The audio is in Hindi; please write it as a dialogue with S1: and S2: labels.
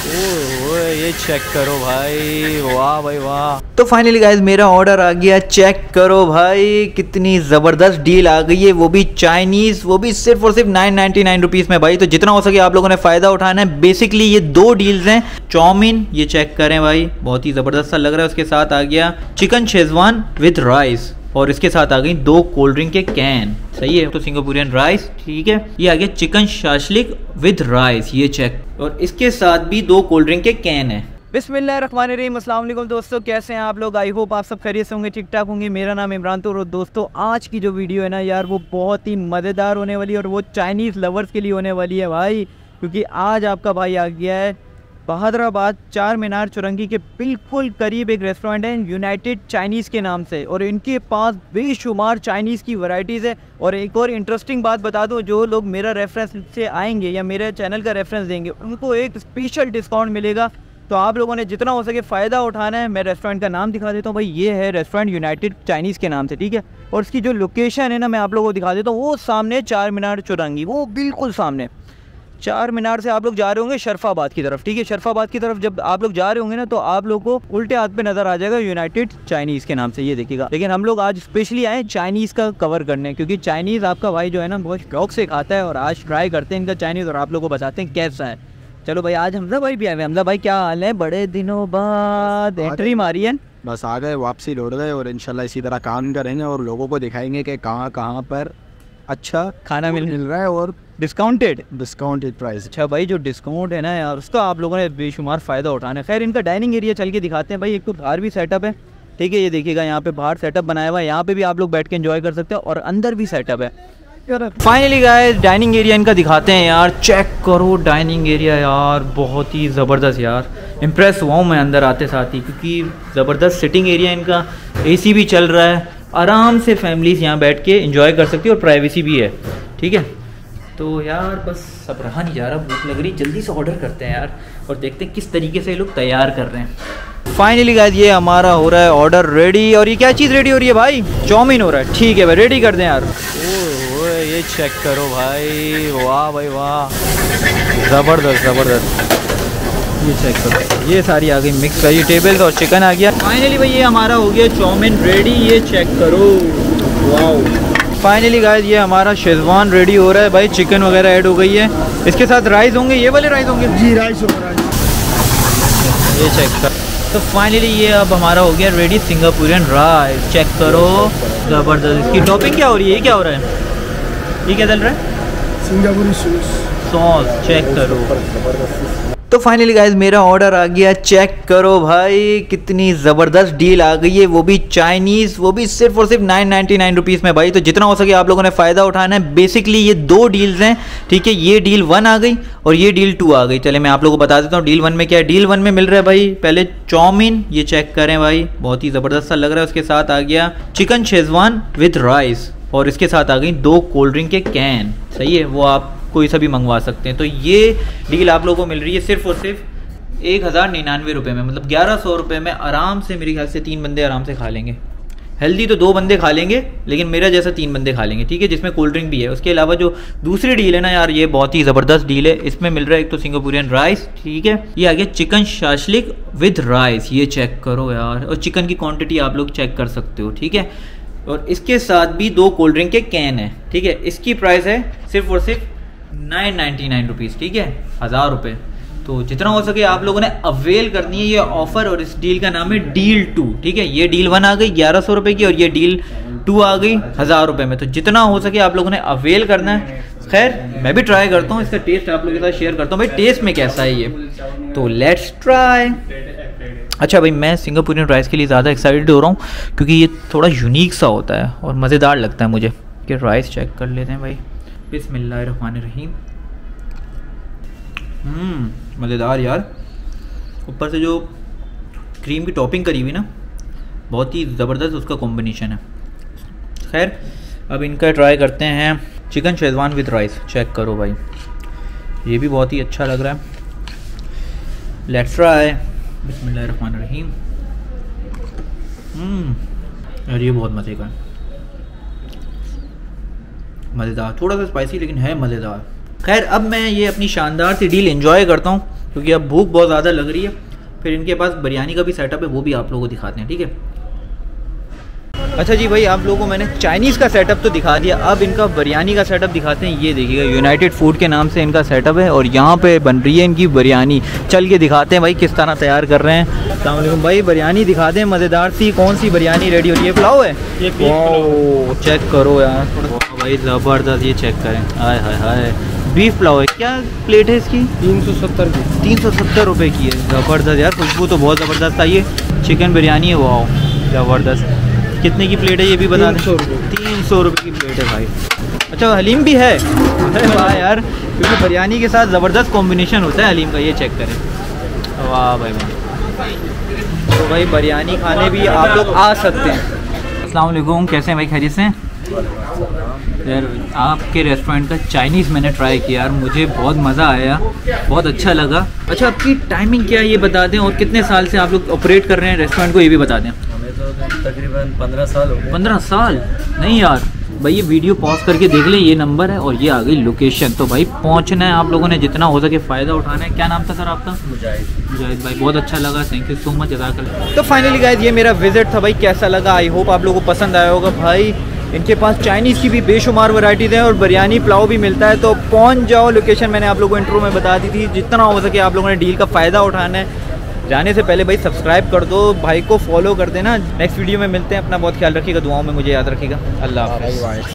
S1: ओए ये चेक करो भाई, वाह भाई वाह। तो फाइनली गाइज मेरा ऑर्डर आ गया, चेक करो भाई कितनी ज़बरदस्त डील आ गई है, वो भी चाइनीज़, वो भी सिर्फ और सिर्फ 999 रुपीज़ में भाई। तो जितना हो सके आप लोगों ने फ़ायदा उठाना है। बेसिकली ये दो डील्स हैं। चाउमीन ये चेक करें भाई, बहुत ही ज़बरदस्त सा लग रहा है। उसके साथ आ गया चिकन शेजवान विद राइस और इसके साथ आ गई 2 कोल्ड ड्रिंक के कैन। सही है, तो सिंगापुरियन राइस, ठीक है। ये आ गया चिकन शाशलिक विद राइस, ये चेक, और इसके साथ भी 2 कोल्ड ड्रिंक के कैन है। बिस्मिल्लाहिर्रहमानिर्रहीम, अस्सलाम वालेकुम दोस्तों, कैसे हैं आप लोग? आई होप आप सब खैरियत से होंगे, ठीक ठाक होंगे। मेरा नाम इमरान तो। दोस्तों आज की जो वीडियो है ना यार, वो बहुत ही मज़ेदार होने वाली है और वो चाइनीज़ लवर्स के लिए होने वाली है भाई, क्योंकि आज आपका भाई आ गया है बहादुराबाद चार मीनार चौरंगी के बिल्कुल करीब एक रेस्टोरेंट है यूनाइटेड चाइनीज़ के नाम से, और इनके पास बेशुमार चाइनीज़ की वैरायटीज़ है। और एक और इंटरेस्टिंग बात बता दूं, जो लोग मेरा रेफरेंस से आएंगे या मेरे चैनल का रेफरेंस देंगे उनको एक स्पेशल डिस्काउंट मिलेगा। तो आप लोगों ने जितना हो सके फ़ायदा उठाना है। मैं रेस्टोरेंट का नाम दिखा देता हूँ भाई, ये है रेस्टोरेंट यूनाइटेड चाइनीज़ के नाम से, ठीक है। और इसकी जो लोकेशन है ना, मैं आप लोगों को दिखा देता हूँ। वो सामने चार मीनार चौरंगी, वो बिल्कुल सामने चार मीनार से आप लोग जा रहे होंगे शरफाबाद की तरफ, ठीक है। शरफाबाद की तरफ जब आप लोग जा रहे होंगे ना, तो आप लोग को उल्टे हाथ पे नज़र आ जाएगा यूनाइटेड चाइनीज़ के नाम से, ये देखिएगा। लेकिन हम लोग आज स्पेशली आए चाइनीज़ का कवर करने, क्योंकि चाइनीज़ आपका भाई जो है ना बहुत शौक से खाता है, और आज ट्राई करते हैं इनका चाइनीज़ और आप लोग को बताते हैं कैसा है। चलो भाई, आज हमजा भाई भी आए हुए। हमजा भाई क्या हाल है? बड़े दिनों बाद एंट्री मारी है।
S2: बस आ गए, वापसी लौट गए, और इंशाल्लाह इसी तरह काम करेंगे और लोगों को दिखाएंगे कि कहाँ कहाँ पर अच्छा
S1: खाना मिल
S2: रहा है और
S1: डिस्काउंटेड
S2: प्राइस।
S1: अच्छा भाई, जो डिस्काउंट है ना यार, उसका आप लोगों ने बेशुमार फ़ायदा उठाना है। खैर इनका डाइनिंग एरिया चल के दिखाते हैं भाई। एक तो बाहर भी सेटअप है, ठीक है, ये देखिएगा, यहाँ पे बाहर सेटअप बनाया हुआ है, यहाँ पे भी आप लोग बैठ के एंजॉय कर सकते हैं, और अंदर भी सेटअप है। फाइनली गाइस डाइनिंग एरिया इनका दिखाते हैं यार। चेक करो डाइनिंग एरिया यार, बहुत ही ज़बरदस्त यार। इम्प्रेस हुआ हूँ मैं अंदर आते साथ ही, क्योंकि ज़बरदस्त सिटिंग एरिया इनका, AC भी चल रहा है, आराम से फैमिलीज यहाँ बैठ के एंजॉय कर सकती है, और प्राइवेसी भी है, ठीक है। तो यार बस सब रहा नहीं जा रहा, भूख लग रही, जल्दी से ऑर्डर करते हैं यार, और देखते हैं किस तरीके से ये लोग तैयार कर रहे हैं। फाइनली गाइस ये हमारा हो रहा है ऑर्डर रेडी। और ये क्या चीज़ रेडी हो रही है भाई? चाउमीन हो रहा है, ठीक है भाई, रेडी कर दें यार। ओए ये चेक करो भाई, वाह भाई वाह, ज़बरदस्त ज़बरदस्त। ये चेक करो, ये सारी आ गई मिक्स वेजिटेबल्स और चिकन आ गया। फाइनली भाई ये हमारा हो गया चाउमीन रेडी, ये चेक करो, वाह। फाइनली गाइस ये हमारा शेजवान रेडी हो रहा है भाई, चिकन वगैरह ऐड हो गई है। इसके साथ राइस होंगे, ये वाले राइस होंगे
S2: जी, राइस होगा,
S1: ये चेक कर। तो फाइनली ये अब हमारा हो गया रेडी सिंगापुरियन राइस, चेक करो, ज़बरदस्त। इसकी टॉपिंग क्या हो रही है? ये क्या हो रहा है? ये क्या डल रहा है?
S2: सिंगापुरी
S1: सॉस, चेक करो। तो फाइनली गाइज मेरा ऑर्डर आ गया, चेक करो भाई कितनी ज़बरदस्त डील आ गई है, वो भी चाइनीज़, वो भी सिर्फ और सिर्फ 999 रुपीज़ में भाई। तो जितना हो सके आप लोगों ने फ़ायदा उठाना है। बेसिकली ये दो डील्स हैं, ठीक है। ये डील 1 आ गई और ये डील 2 आ गई। चले मैं आप लोगों को बता देता हूँ डील 1 में क्या है। डील 1 में मिल रहा है भाई, पहले चाउमीन, ये चेक करें भाई, बहुत ही ज़बरदस्त सा लग रहा है। उसके साथ आ गया चिकन शेजवान विद राइस, और इसके साथ आ गई 2 कोल्ड ड्रिंक के कैन। सही है, वो आप कोई सा भी मंगवा सकते हैं। तो ये डील आप लोगों को मिल रही है सिर्फ और सिर्फ 1099 रुपये में, मतलब 1100 रुपये में आराम से मेरे ख्याल से 3 बंदे आराम से खा लेंगे। हेल्दी तो 2 बंदे खा लेंगे, लेकिन मेरा जैसा 3 बंदे खा लेंगे, ठीक है, जिसमें कोल्ड ड्रिंक भी है। उसके अलावा जो दूसरी डील है ना यार, ये बहुत ही ज़बरदस्त डील है। इसमें मिल रहा है एक तो सिंगापुरियन राइस, ठीक है, ये आ गया चिकन शाशलिक विद राइस, ये चेक करो यार, और चिकन की क्वान्टिटी आप लोग चेक कर सकते हो, ठीक है। और इसके साथ भी 2 कोल्ड ड्रिंक के कैन है, ठीक है। इसकी प्राइस है सिर्फ और सिर्फ 999 रुपीज़, ठीक है, 1000 रुपये। तो जितना हो सके आप लोगों ने अवेल करनी है ये ऑफर, और इस डील का नाम है डील 2, ठीक है। ये डील 1 आ गई 1100 रुपये की, और ये डील 2 आ गई 1000 रुपये में। तो जितना हो सके आप लोगों ने अवेल करना है। खैर मैं भी ट्राई करता हूँ, इसका टेस्ट आप लोगों के साथ शेयर करता हूँ भाई, टेस्ट में कैसा है ये। तो लेट्स ट्राई। अच्छा भाई, मैं सिंगापुरियन राइस के लिए ज़्यादा एक्साइटेड हो रहा हूँ, क्योंकि ये थोड़ा यूनिक सा होता है और मज़ेदार लगता है मुझे। कि राइस चेक कर लेते हैं भाई, बिस्मिल्लाहिर्रहमानिर्रहीम। मज़ेदार यार। ऊपर से जो क्रीम की टॉपिंग करी हुई ना, बहुत ही ज़बरदस्त उसका कॉम्बिनेशन है। खैर अब इनका ट्राई करते हैं chicken schezwan with rice, check करो भाई, ये भी बहुत ही अच्छा लग रहा है। लेट्स ट्राई, बिस्मिल्लाहिर्रहमानिर्रहीम। यार ये बहुत मज़े का है, मज़ेदार, थोड़ा सा स्पाइसी लेकिन है मज़ेदार। खैर अब मैं ये अपनी शानदार सी डील एंजॉय करता हूँ, क्योंकि अब भूख बहुत ज़्यादा लग रही है। फिर इनके पास बिरयानी का भी सेटअप है, वो भी आप लोगों को दिखाते हैं, ठीक है। अच्छा जी भाई, आप लोगों को मैंने चाइनीज़ का सेटअप तो दिखा दिया, अब इनका बिरयानी का सेटअप दिखाते हैं। ये देखिएगा, यूनाइटेड फूड के नाम से इनका सेटअप है और यहाँ पे बन रही है इनकी बिरयानी। चल के दिखाते हैं भाई किस तरह तैयार कर रहे हैं। अस्सलाम वालेकुम भाई, बिरयानी दिखाते हैं मज़ेदार सी। कौन सी बिरयानी रेडी हो रही है? पुलाव है ये? चेक करो यार भाई, ज़बरदस्त। ये चेक करें, हाय हाय हाय, बीफ पुलाव है। क्या प्लेट है इसकी? 370 की। 370 रुपये की है। ज़बरदस्त यार, खुशबू तो बहुत ज़बरदस्त आई है। चिकन बिरयानी है, वाह ज़बरदस्त। कितने की प्लेट है ये भी बता दें? 300 रुपये की प्लेट है भाई। अच्छा, हलीम भी है? अरे वाह यार, क्योंकि बिरयानी के साथ ज़बरदस्त कॉम्बिनेशन होता है हलीम का। ये चेक करें, वाह भाई वाह। तो भाई बिरयानी खाने भी आप लोग आ सकते हैं। अस्सलाम वालेकुम, कैसे हैं भाई? खैरियत से हैं यार? आपके रेस्टोरेंट का चाइनीज़ मैंने ट्राई किया यार, मुझे बहुत मज़ा आया, बहुत अच्छा लगा। अच्छा, आपकी टाइमिंग क्या है ये बता दें, और कितने साल से आप लोग ऑपरेट कर रहे हैं रेस्टोरेंट को, ये भी बता दें।
S3: हमें तो तकरीबन 15 साल हो गए।
S1: 15 साल? नहीं यार भाई, ये वीडियो पॉज करके देख लें, ये नंबर है और ये आ गई लोकेशन। तो भाई पहुंचना है आप लोगों ने, जितना हो सके फ़ायदा उठाना है। क्या नाम था सर आपका? मुजाहिद भाई, बहुत अच्छा लगा, थैंक यू सो मच, जज़ाकल्लाह। तो फाइनली गाइस, ये मेरा विजिट था भाई, कैसा लगा? आई होप आप लोगों को पसंद आया होगा। भाई इनके पास चाइनीज़ की भी बेशुमार वैराइटीज़ हैं और बिरयानी पुलाव भी मिलता है। तो पहुँच जाओ, लोकेशन मैंने आप लोगों को इंट्रो में बता दी थी। जितना हो सके आप लोगों ने डील का फ़ायदा उठाना है। जाने से पहले भाई सब्सक्राइब कर दो, भाई को फॉलो कर देना। नेक्स्ट वीडियो में मिलते हैं, अपना बहुत ख्याल रखिएगा, दुआओं में मुझे याद रखिएगा। अल्लाह हाफ़िज़।